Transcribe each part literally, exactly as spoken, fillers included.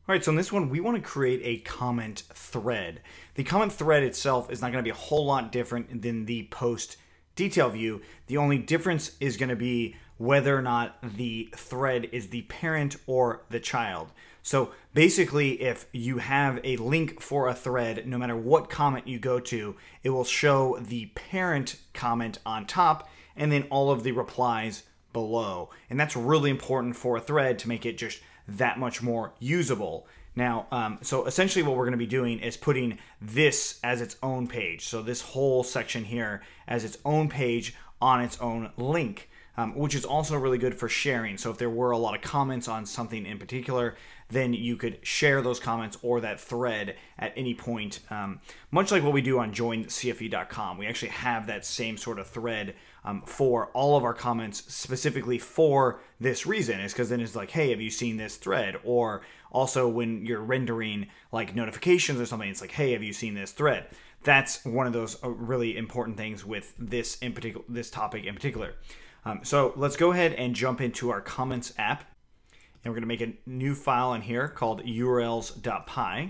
All right, so in this one, we want to create a comment thread. The comment thread itself is not going to be a whole lot different than the post detail view. The only difference is going to be whether or not the thread is the parent or the child. So basically, if you have a link for a thread, no matter what comment you go to, it will show the parent comment on top and then all of the replies below. And that's really important for a thread to make it just that much more usable. Now, um, so essentially what we're going to be doing is putting this as its own page. So this whole section here as its own page on its own link, um, which is also really good for sharing. So if there were a lot of comments on something in particular, then you could share those comments or that thread at any point. Um, much like what we do on join C F E dot com, we actually have that same sort of thread um, for all of our comments specifically for this reason. Is because then it's like, hey, have you seen this thread? Or also when you're rendering like notifications or something, it's like, hey, have you seen this thread? That's one of those really important things with this in particular, this topic in particular. Um, so let's go ahead and jump into our comments app. And we're going to make a new file in here called U R Ls dot P Y.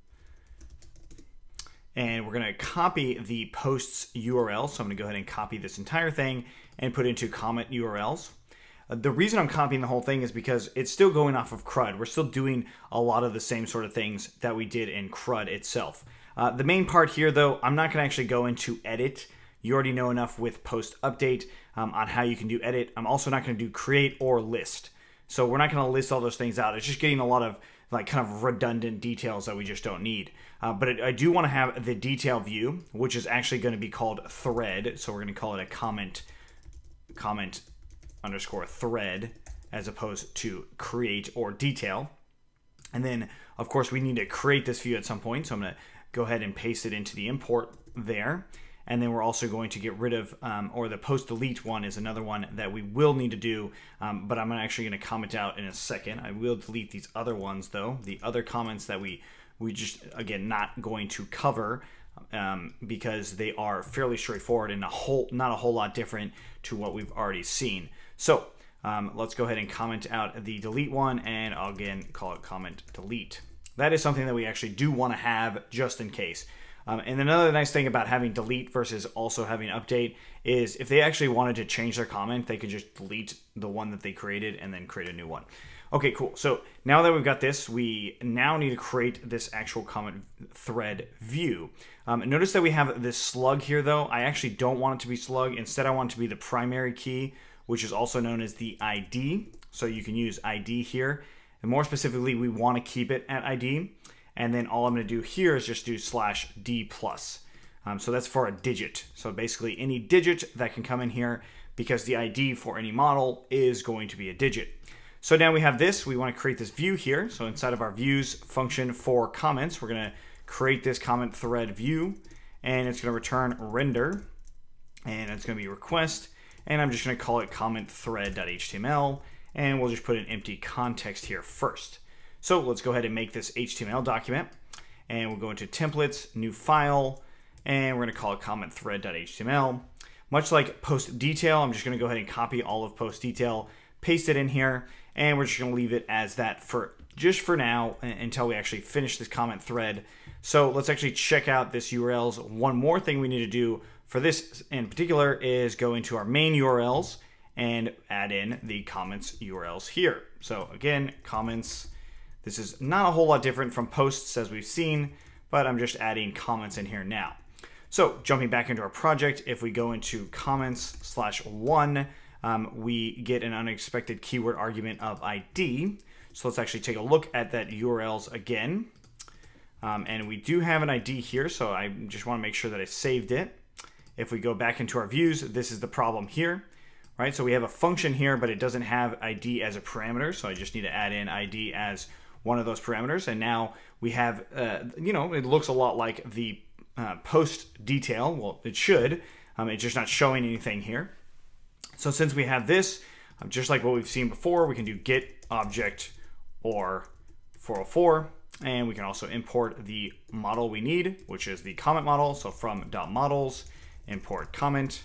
And we're going to copy the post's U R L. So I'm going to go ahead and copy this entire thing and put it into comment U R Ls. Uh, the reason I'm copying the whole thing is because it's still going off of CRUD. We're still doing a lot of the same sort of things that we did in CRUD itself. Uh, the main part here, though, I'm not going to actually go into edit. You already know enough with post update um, on how you can do edit. I'm also not going to do create or list. So we're not going to list all those things out. It's just getting a lot of like kind of redundant details that we just don't need. Uh, but it, I do want to have the detail view, which is actually going to be called thread. So we're going to call it a comment, comment underscore thread as opposed to create or detail. And then, of course, we need to create this view at some point. So I'm going to go ahead and paste it into the import there. And then we're also going to get rid of, um, or the post delete one is another one that we will need to do, um, but I'm actually going to comment out in a second. I will delete these other ones though, the other comments that we, we just, again, not going to cover um, because they are fairly straightforward and a whole, not a whole lot different to what we've already seen. So um, let's go ahead and comment out the delete one, and I'll again call it comment delete. That is something that we actually do want to have just in case. Um, and another nice thing about having delete versus also having update is if they actually wanted to change their comment, they could just delete the one that they created and then create a new one. Okay, cool. So now that we've got this, we now need to create this actual comment thread view. Um, notice that we have this slug here though. I actually don't want it to be slug. Instead, I want it to be the primary key, which is also known as the I D. So you can use I D here. And more specifically, we want to keep it at I D. And then all I'm going to do here is just do slash D plus. Um, so that's for a digit. So basically any digit that can come in here because the I D for any model is going to be a digit. So now we have this. We want to create this view here. So inside of our views function for comments, we're going to create this comment thread view. And it's going to return render. And it's going to be request. And I'm just going to call it comment thread.html. And we'll just put an empty context here first. So let's go ahead and make this H T M L document, and we'll go into templates, new file, and we're going to call it comment thread.html. Much like post detail, I'm just going to go ahead and copy all of post detail, paste it in here, and we're just going to leave it as that for just for now until we actually finish this comment thread. So let's actually check out this U R Ls. One more thing we need to do for this in particular is go into our main U R Ls and add in the comments U R Ls here. So again, comments. This is not a whole lot different from posts as we've seen, but I'm just adding comments in here now. So jumping back into our project, if we go into comments slash one, um, we get an unexpected keyword argument of I D. So let's actually take a look at that U R Ls again. Um, and we do have an I D here, so I just want to make sure that I saved it. If we go back into our views, this is the problem here. Right? So we have a function here, but it doesn't have I D as a parameter. So I just need to add in I D as one of those parameters. And now we have, uh, you know, it looks a lot like the uh, post detail. Well, it should. Um, it's just not showing anything here. So since we have this, um, just like what we've seen before, we can do get object or four oh four. And we can also import the model we need, which is the comment model. So from .models, import comment.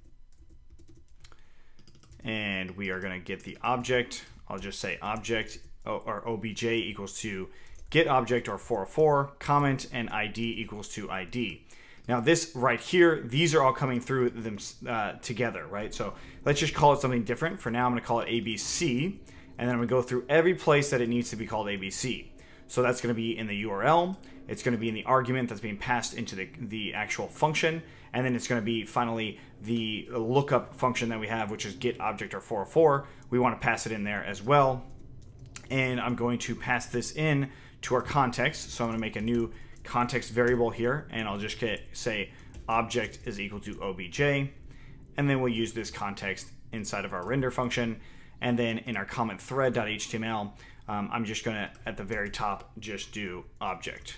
And we are going to get the object. I'll just say object or obj equals to get object or four oh four, comment, and I D equals to I D. Now this right here, these are all coming through them uh, together, right? So let's just call it something different. For now, I'm gonna call it A B C, and then I'm gonna go through every place that it needs to be called A B C. So that's gonna be in the U R L, it's gonna be in the argument that's being passed into the, the actual function, and then it's gonna be finally the lookup function that we have, which is get object or four oh four. We wanna pass it in there as well. And I'm going to pass this in to our context. So I'm gonna make a new context variable here, and I'll just get, say object is equal to obj, and then we'll use this context inside of our render function. And then in our comment thread.html, um, I'm just gonna, at the very top, just do object.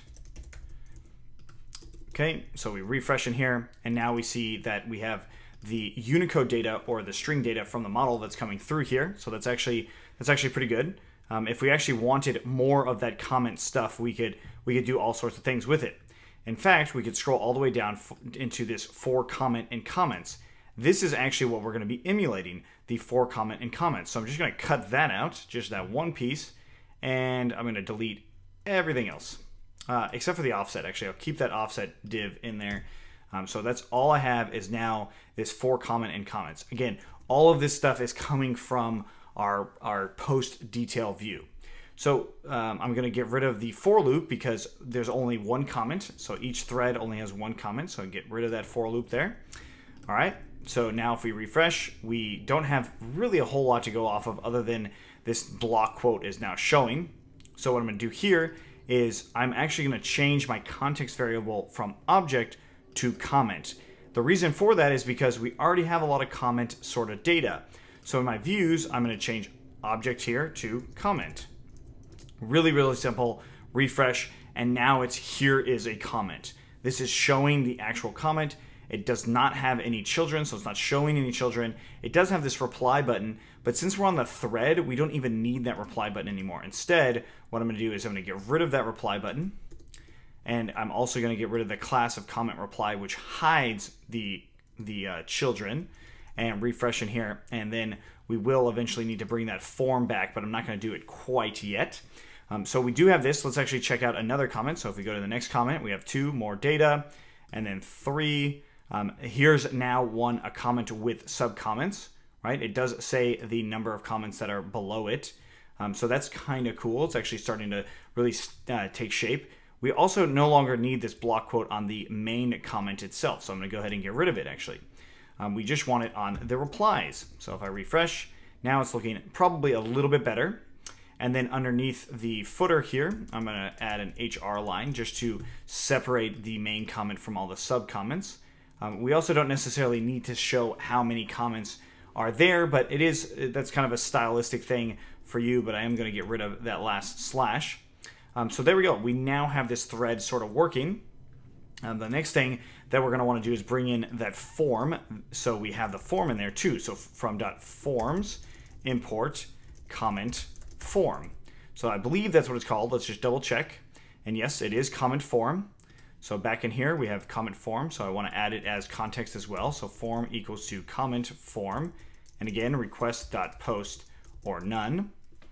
Okay, so we refresh in here, and now we see that we have the Unicode data or the string data from the model that's coming through here. So that's actually that's actually pretty good. Um, if we actually wanted more of that comment stuff, we could we could do all sorts of things with it. In fact, we could scroll all the way down into this for comment and comments. This is actually what we're going to be emulating, the for comment and comments. So I'm just going to cut that out, just that one piece, and I'm going to delete everything else, uh, except for the offset. Actually, I'll keep that offset div in there. Um, so that's all I have is now this for comment and comments. Again, all of this stuff is coming from our, our post detail view. So um, I'm going to get rid of the for loop because there's only one comment. So each thread only has one comment. So get rid of that for loop there. All right. So now if we refresh, we don't have really a whole lot to go off of other than this block quote is now showing. So what I'm going to do here is I'm actually going to change my context variable from object to comment. The reason for that is because we already have a lot of comment sort of data. So in my views, I'm going to change object here to comment. Really, really simple. Refresh, and now it's here is a comment. This is showing the actual comment. It does not have any children, so it's not showing any children. It does have this reply button, but since we're on the thread, we don't even need that reply button anymore. Instead, what I'm going to do is I'm going to get rid of that reply button, and I'm also going to get rid of the class of comment reply, which hides the the uh, children, and refresh in here, and then we will eventually need to bring that form back, but I'm not going to do it quite yet. Um, so we do have this. Let's actually check out another comment. So if we go to the next comment, we have two more data, and then three. Um, here's now one a comment with sub comments, right? It does say the number of comments that are below it. Um, so that's kind of cool. It's actually starting to really uh, take shape. We also no longer need this block quote on the main comment itself. So I'm going to go ahead and get rid of it actually. Um, we just want it on the replies. So if I refresh, now it's looking probably a little bit better. And then underneath the footer here, I'm going to add an H R line just to separate the main comment from all the sub comments. Um, we also don't necessarily need to show how many comments are there, but it is that's kind of a stylistic thing for you, but I am going to get rid of that last slash. Um, so there we go. We now have this thread sort of working. Um, the next thing that we're going to want to do is bring in that form. So we have the form in there too. So from .forms, import, comment, form. So I believe that's what it's called. Let's just double check. And yes, it is comment form. So back in here, we have comment form. So I want to add it as context as well. So form equals to comment form. And again, request.post or none.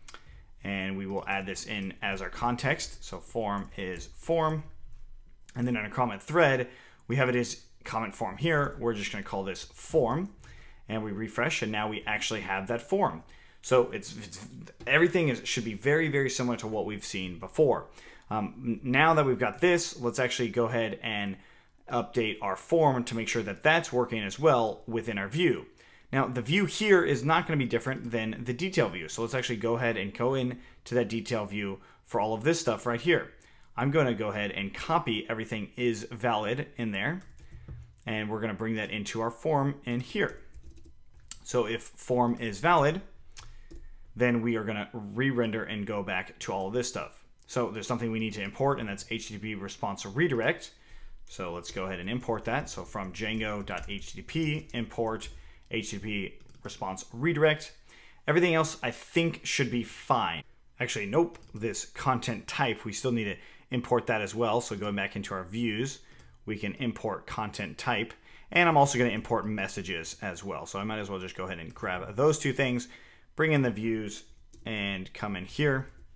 And we will add this in as our context. So form is form. And then in a comment thread, we have it as comment form here. We're just going to call this form. And we refresh, and now we actually have that form. So it's, it's everything is, should be very, very similar to what we've seen before. Um, now that we've got this, let's actually go ahead and update our form to make sure that that's working as well within our view. Now, the view here is not going to be different than the detail view. So let's actually go ahead and go in to that detail view for all of this stuff right here. I'm going to go ahead and copy everything is valid in there. And we're going to bring that into our form in here. So if form is valid, then we are going to re-render and go back to all of this stuff. So there's something we need to import, and that's H T T P response redirect. So let's go ahead and import that. So from Django.http, import H T T P response redirect. Everything else I think should be fine. Actually, nope, this content type, we still need to import that as well. So going back into our views, we can import content type. And I'm also going to import messages as well. So I might as well just go ahead and grab those two things, bring in the views, and come in here.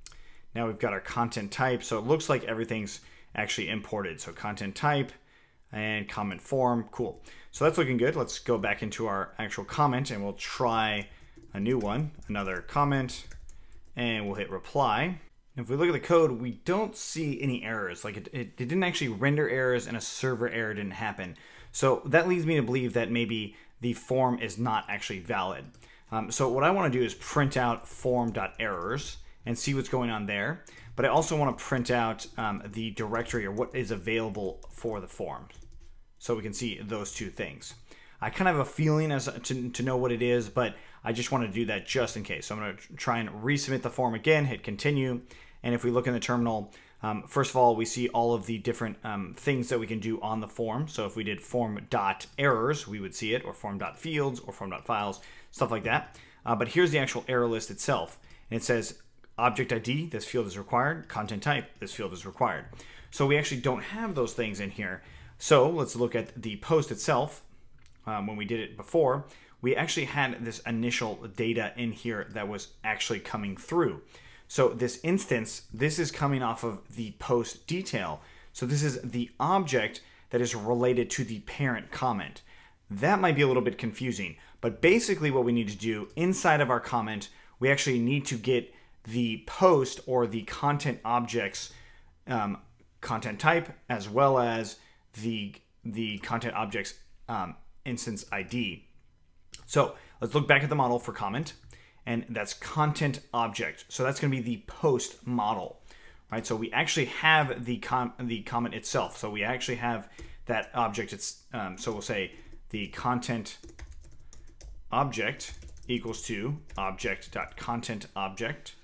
Now we've got our content type. So it looks like everything's actually imported. So content type and comment form. Cool. So that's looking good. Let's go back into our actual comment and we'll try a new one, another comment, and we'll hit reply. If we look at the code, we don't see any errors. Like it, it, it didn't actually render errors and a server error didn't happen. So that leads me to believe that maybe the form is not actually valid. Um, so what I want to do is print out form.errors and see what's going on there. But I also want to print out um, the directory or what is available for the form, so we can see those two things. I kind of have a feeling as to, to know what it is, but I just want to do that just in case. So I'm going to try and resubmit the form again, hit continue. And if we look in the terminal, um, first of all, we see all of the different um, things that we can do on the form. So if we did form.errors, we would see it, or form.fields, or form.files, stuff like that. Uh, but here's the actual error list itself. And it says object I D, this field is required. Content type, this field is required. So we actually don't have those things in here. So let's look at the post itself. Um, when we did it before, we actually had this initial data in here that was actually coming through. So this instance, this is coming off of the post detail. So this is the object that is related to the parent comment. That might be a little bit confusing, but basically what we need to do inside of our comment, we actually need to get the post or the content object's um, content type, as well as the, the content object's um, instance I D. So let's look back at the model for comment, and that's content object. So that's going to be the post model, right? So we actually have the com the comment itself. So we actually have that object. It's um, so we'll say the content object equals to object.content object,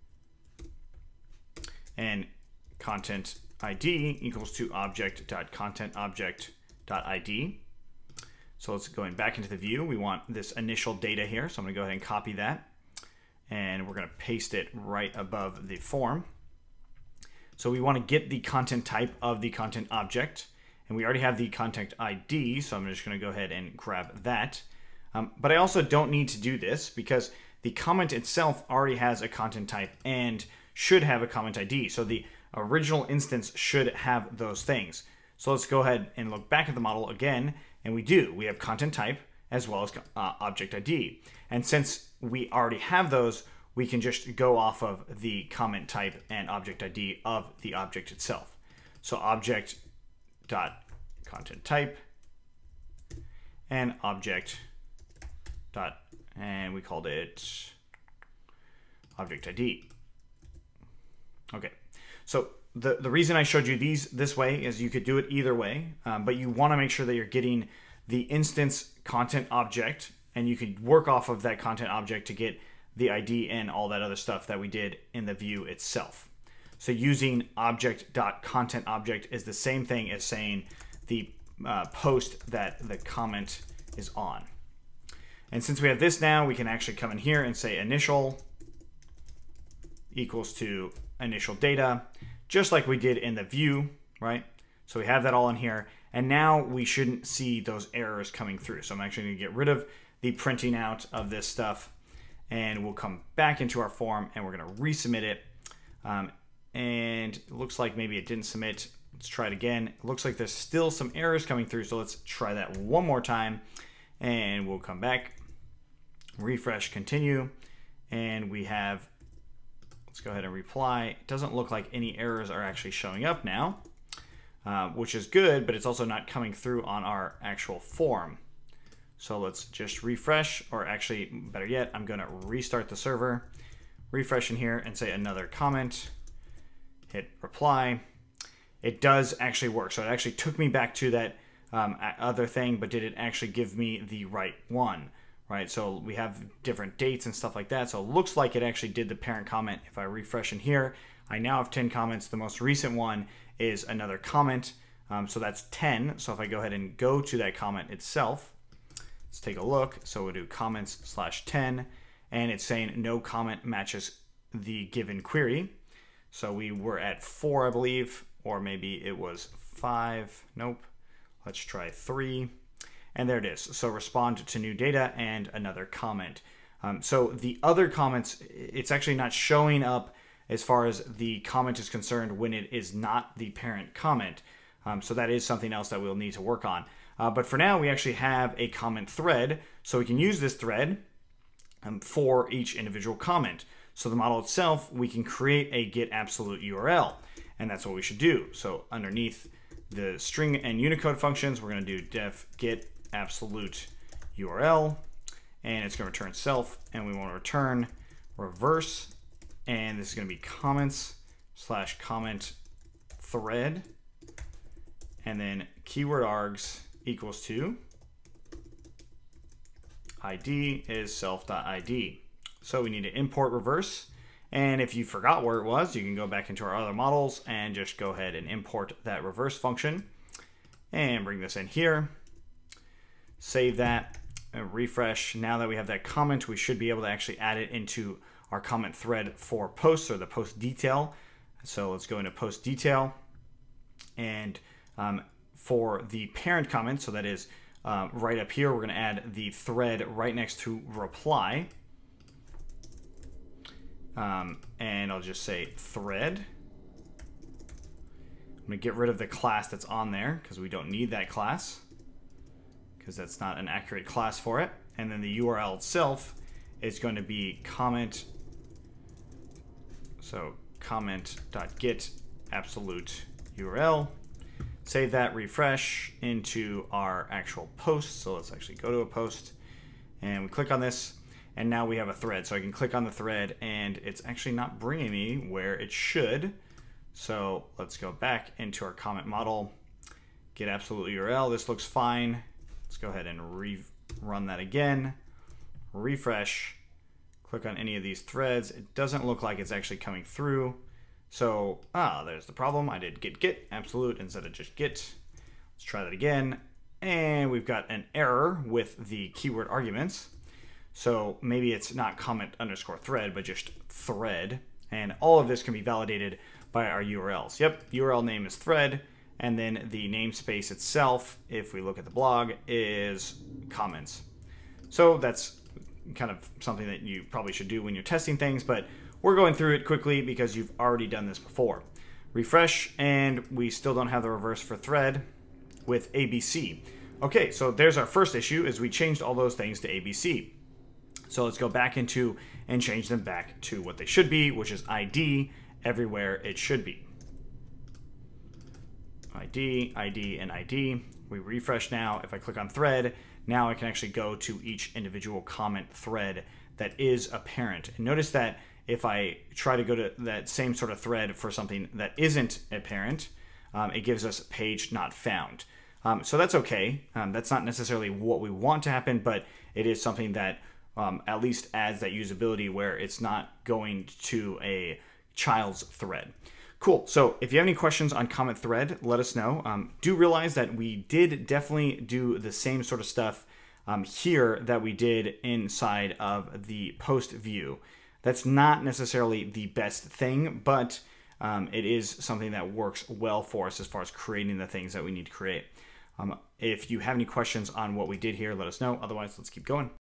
and content I D equals to object.content object.id. So let's going back into the view. We want this initial data here. So I'm going to go ahead and copy that. And we're going to paste it right above the form. So we want to get the content type of the content object. And we already have the content I D. So I'm just going to go ahead and grab that. Um, but I also don't need to do this because the comment itself already has a content type and should have a comment I D. So the original instance should have those things. So let's go ahead and look back at the model again. And we do. We have content type as well as uh, object I D. And since we already have those, we can just go off of the comment type and object I D of the object itself. So object dot content type and object dot, and we called it object I D. Okay. So the, the reason I showed you these this way is you could do it either way, um, but you want to make sure that you're getting the instance content object, and you could work off of that content object to get the I D and all that other stuff that we did in the view itself. So using object.content object is the same thing as saying the uh, post that the comment is on. And since we have this now, we can actually come in here and say initial equals to initial data, just like we did in the view, right? So we have that all in here. And now we shouldn't see those errors coming through. So I'm actually going to get rid of the printing out of this stuff. And we'll come back into our form and we're going to resubmit it. Um, and it looks like maybe it didn't submit. Let's try it again. It looks like there's still some errors coming through. So let's try that one more time. And we'll come back, refresh, continue. And we have, let's go ahead and reply. It doesn't look like any errors are actually showing up now. Uh, which is good, but it's also not coming through on our actual form. So let's just refresh, or actually, better yet, I'm going to restart the server, refresh in here, and say another comment, hit reply. It does actually work. So it actually took me back to that um, other thing, but did it actually give me the right one, right? So we have different dates and stuff like that. So it looks like it actually did the parent comment. If I refresh in here, I now have ten comments. The most recent one is another comment. Um, so that's ten. So if I go ahead and go to that comment itself, let's take a look. So we'll do comments slash ten, and it's saying no comment matches the given query. So we were at four, I believe, or maybe it was five. Nope. Let's try three. And there it is. So respond to new data and another comment. Um, so the other comments, it's actually not showing up as far as the comment is concerned when it is not the parent comment. Um, so that is something else that we'll need to work on. Uh, but for now, we actually have a comment thread, so we can use this thread um, for each individual comment. So the model itself, we can create a get absolute U R L, and that's what we should do. So underneath the string and Unicode functions, we're going to do def get absolute U R L, and it's going to return self, and we want to return reverse, and this is going to be comments slash comment thread, and then keyword args equals to I D is self.id. So we need to import reverse, and if you forgot where it was, you can go back into our other models and just go ahead and import that reverse function and bring this in here, save that, and refresh. Now that we have that comment, we should be able to actually add it into our comment thread for posts, or the post detail. So let's go into post detail, and um, for the parent comment, so that is uh, right up here, we're going to add the thread right next to reply. Um, and I'll just say thread. I'm going to get rid of the class that's on there because we don't need that class, because that's not an accurate class for it. And then the U R L itself is going to be comment. So comment.get absolute U R L. Save that, refresh into our actual post. So let's actually go to a post, and we click on this, and now we have a thread. So I can click on the thread, and it's actually not bringing me where it should. So let's go back into our comment model, get absolute U R L. This looks fine. Let's go ahead and rerun that again, refresh, click on any of these threads. It doesn't look like it's actually coming through. So, ah, there's the problem. I did get get absolute instead of just get. Let's try that again. And we've got an error with the keyword arguments. So maybe it's not comment underscore thread, but just thread. And all of this can be validated by our U R Ls. Yep, U R L name is thread. And then the namespace itself, if we look at the blog, is comments. So that's kind of something that you probably should do when you're testing things, but we're going through it quickly because you've already done this before. Refresh, and we still don't have the reverse for thread with A B C. Okay, so there's our first issue, is we changed all those things to A B C. So let's go back into and change them back to what they should be, which is I D everywhere it should be. I D, I D, and I D. We refresh now. If I click on thread, now I can actually go to each individual comment thread that is a parent. And notice that if I try to go to that same sort of thread for something that isn't a parent, um, it gives us page not found. Um, so that's okay. Um, that's not necessarily what we want to happen, but it is something that um, at least adds that usability where it's not going to a child's thread. Cool. So if you have any questions on comment thread, let us know. Um, do realize that we did definitely do the same sort of stuff um, here that we did inside of the post view. That's not necessarily the best thing, but um, it is something that works well for us as far as creating the things that we need to create. Um, if you have any questions on what we did here, let us know. Otherwise, let's keep going.